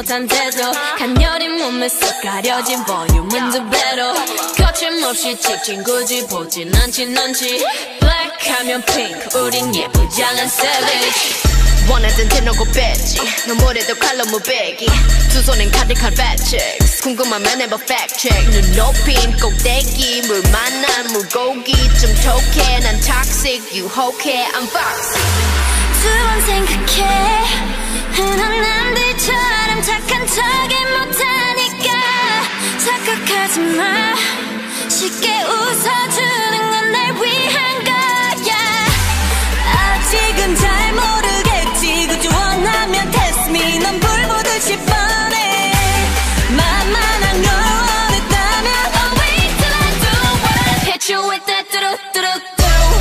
상태도 간녀린 몸에 쏙 가려진 볼륨은 두 배로 거침없이 찍힌 굳이 보진 않지 넌지 Black 하면 pink 우린 예쁘장한 savage 원하던 대놓고 뺐지 너무래도 칼로 무배기 두 손엔 가득한 fat chicks 궁금하면 해봐 fact check 눈 높인 꼭대기 물 만난 물고기 좀 톡해 난 toxic 유혹해 I'm foxy 두 번 생각해 흔한 남들처럼 착한 척이 못하니까 착각하지 마 쉽게 웃어주는 건 날 위한 거야 아직은 잘 모르겠지 굳이 원하면 test me 넌 불 보듯이 뻔해 만만한 걸 원했다면 I'll wait till I do what I hit you with that 뚜루뚜루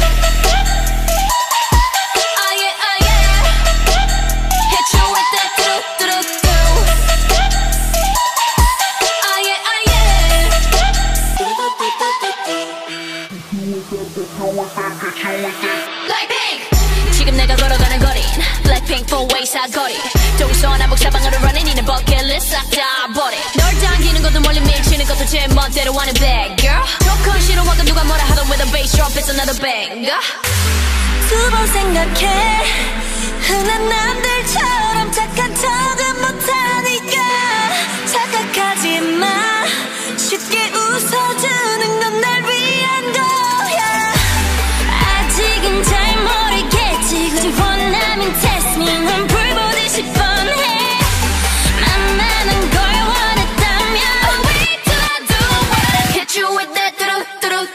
지금 내가 걸어가는 거린 Blackpink 4-way 사거리 동서남북 사방으로 running 이는 버킷리스트 싹 다 버려 널 당기는 것도 멀리 밀치는 것도 제 멋대로 하는 bad girl 조건 싫어하고 누가 뭐라 하던 with a bass drop it's another banger 두 번 생각해 흔한 남들처럼 착한 척은 못하니까 착각하지 마 쉽게 웃어주는 건 날 위한 거야 아직은 잘 모르겠지 굳이 원하면 test me 넌 불 보듯이 뻔해 만만한 걸 원했다면 I'll wait till I do what I hit you with that 뚜루뚜루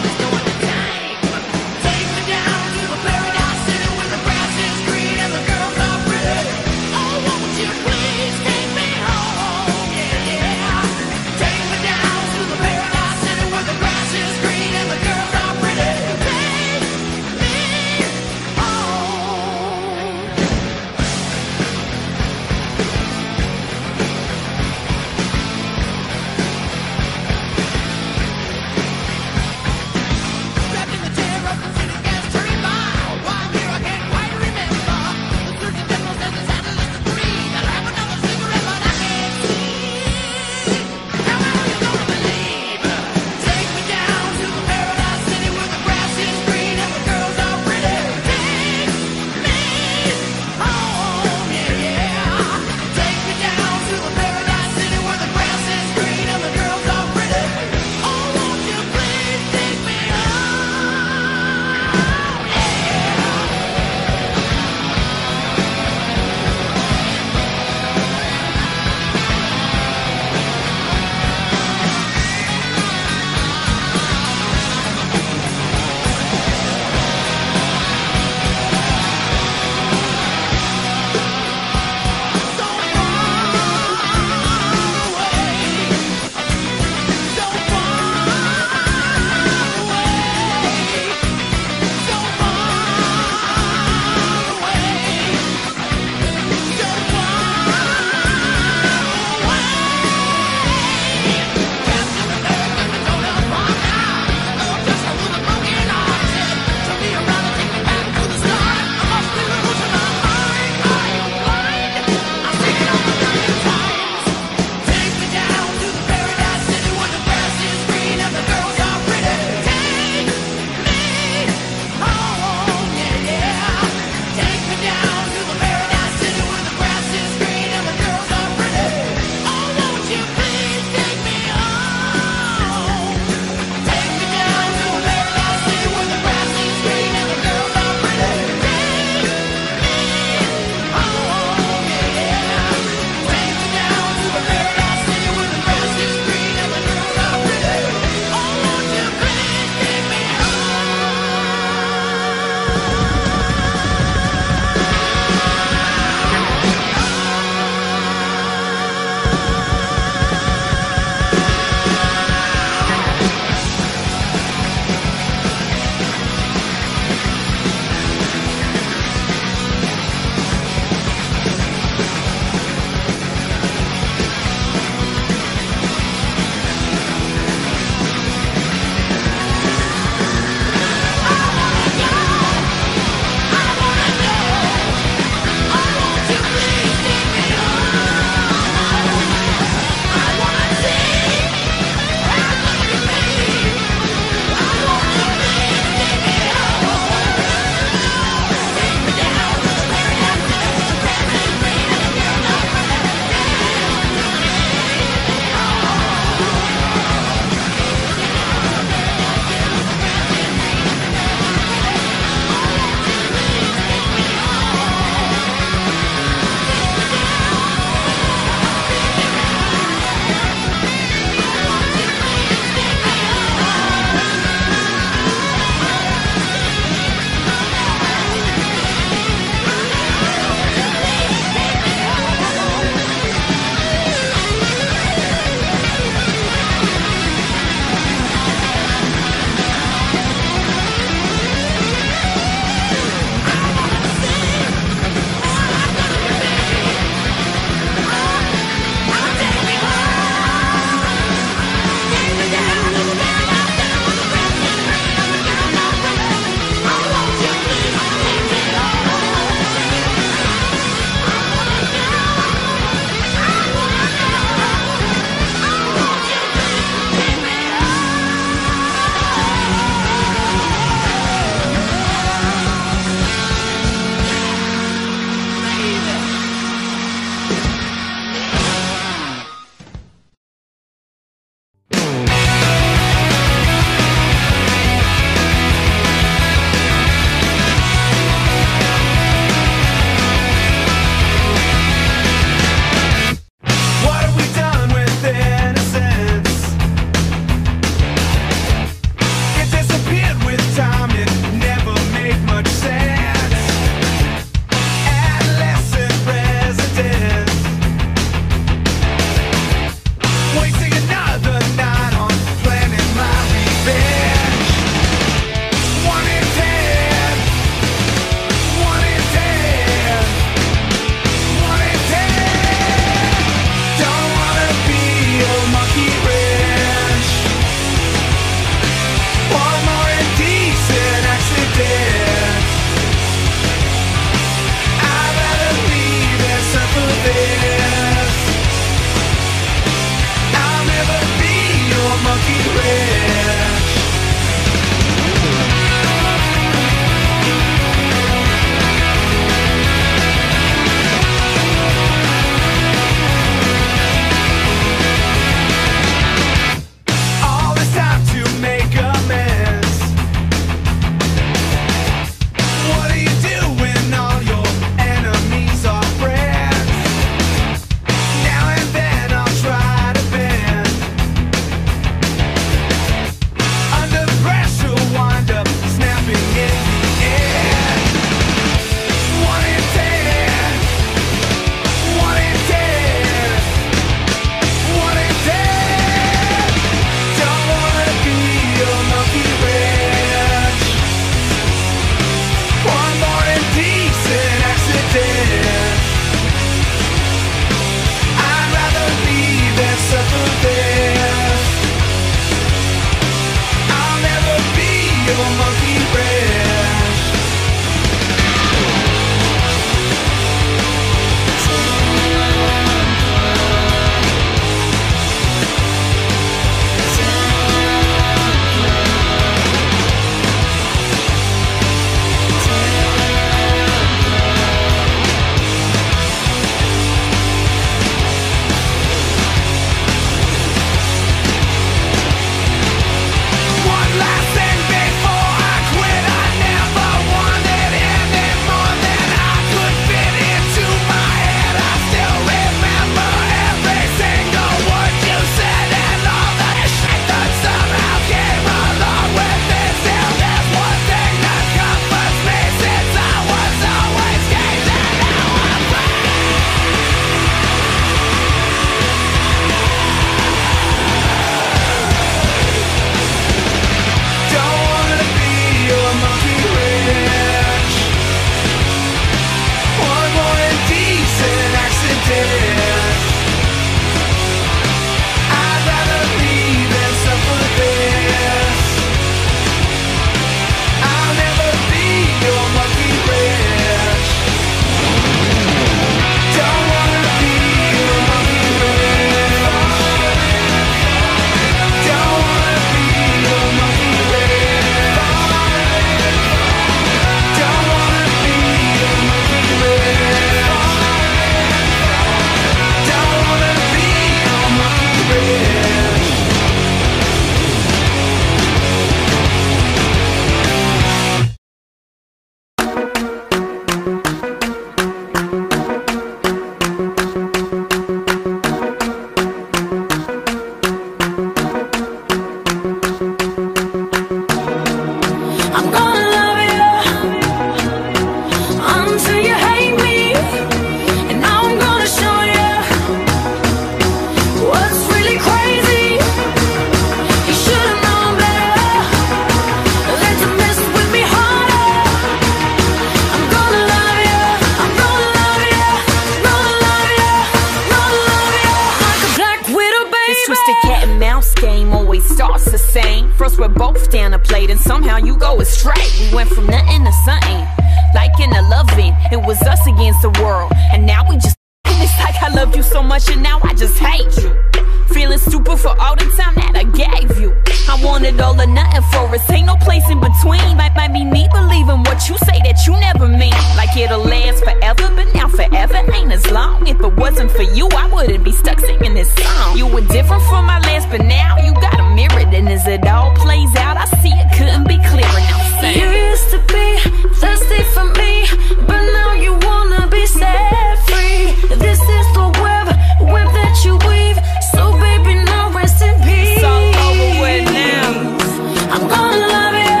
starts the same. First we're both down a plate, and somehow you go astray. We went from nothing to something, like in a loving. It was us against the world, and now we just it's like I loved you so much, and now I just hate you. Feeling stupid for all the time that I gave you. I wanted all or nothing for us, ain't no place in between. Might be me believing what you say that you never mean. Like it'll last forever, but now forever ain't as long. If it wasn't for you, I wouldn't be stuck singing this song. You were different from my last, but now you got a mirror. And as it all plays out, I see it couldn't be clearer. Now sing. You used to be thirsty for me, but now you wanna be set free. This is the web that you weave. So baby, now rest in peace. It's all over with now. I'm gonna love you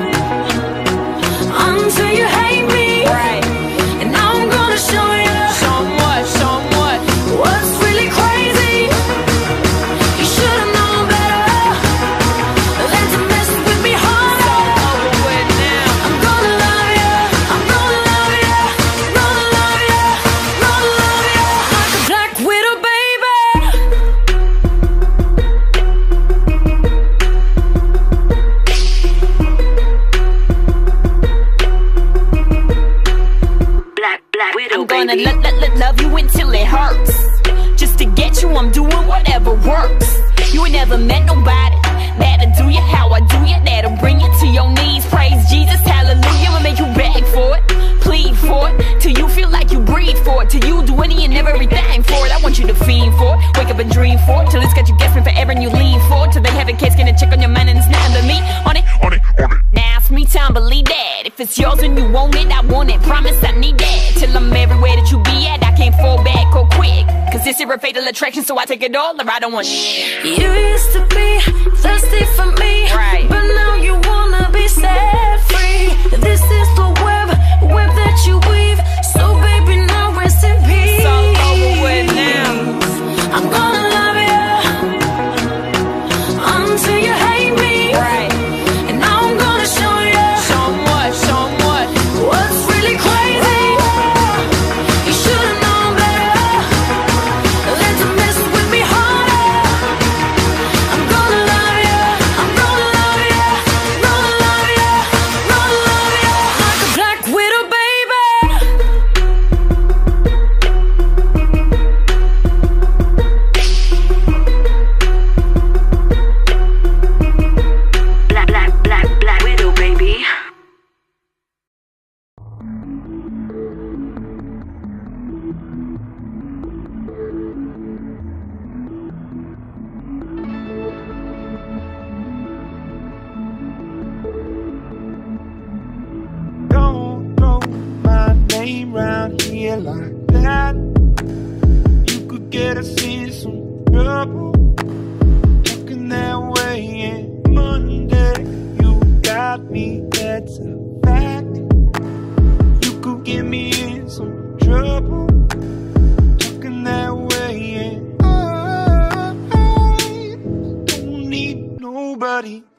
until you hate me. Right. And now I'm gonna show you. Show 'em what, show 'em what. What's really crazy. You should've known better than to mess with me harder. It's all over with now. I'm gonna love you, I'm gonna love you, gonna love you, gonna love you like a black widow, baby. Black widow, I'm gonna baby. love you until it hurts. Just to get you, I'm doing whatever works. You ain't never met nobody that'll do you how I do you, that'll bring you to your knees. Praise Jesus, hallelujah. I'll make you beg for it, plead for it, till you feel like you breathe for it, till you do any and everything for it. I want you to fiend for it, wake up and dream for it, till it's got you guessing forever and you lean for it, till they have a case, gonna check on your mind and it's nothing but me on it. Now it's me time, believe that. If it's yours and you want it, I want it. Promise I need that. Till I'm everywhere that you be at, I can't fall back or quick. Cause this is a fatal attraction, so I take it all or I don't want shit. You used to be thirsty for me, Right. but now you wanna be set free. This is the web that you weave. So baby, now rest in peace. It's all over with now. I'm gonna love you until you hate me. Right. And now I'm gonna show you. Show 'em what, show 'em what. What's really crazy. You should've known better than to mess with me harder. I'm gonna love you, I'm gonna love you, gonna love you, gonna love you like a black widow, baby. Black widow, baby. Don't throw my name round here like that. You could get us in some trouble. Looking that way and Monday, you got me, that's a fact. You could get me in some trouble. Looking that way and I don't need nobody